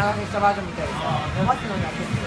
長くしたバージョンみたいですか。お待つのには結構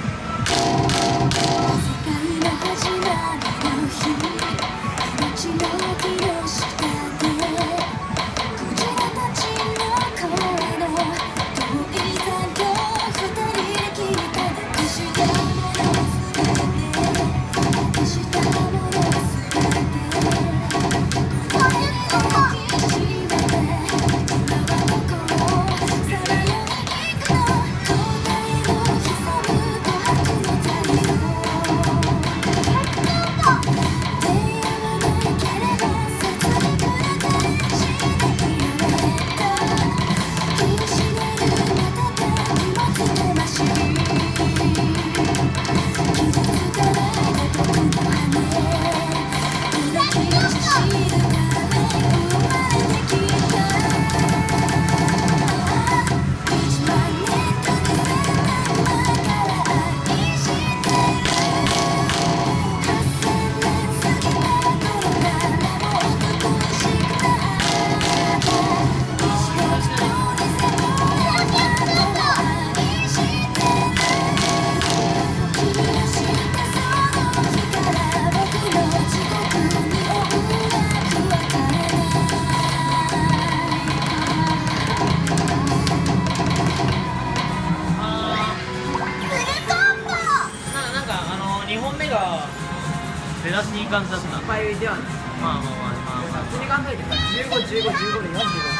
2本目が出だしにいい感じだった。 失敗ではない。 まあまあまあまあ、 普通に考えてさ、15、15、15で45。